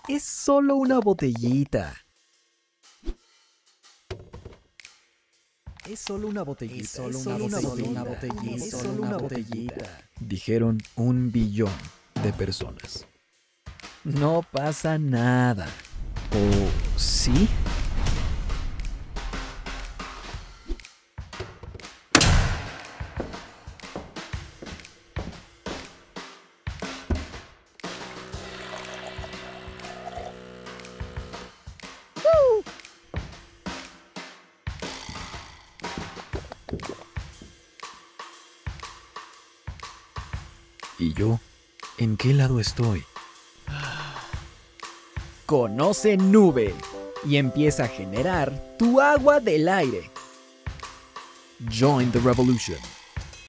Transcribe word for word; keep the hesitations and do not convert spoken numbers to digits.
Es solo una botellita. Es solo una botellita. Es solo una botellita. Es solo una botellita. Dijeron un billón de personas. No pasa nada. ¿O sí? ¿Y yo? ¿En qué lado estoy? Conoce Nube y empieza a generar tu agua del aire. Join the revolution.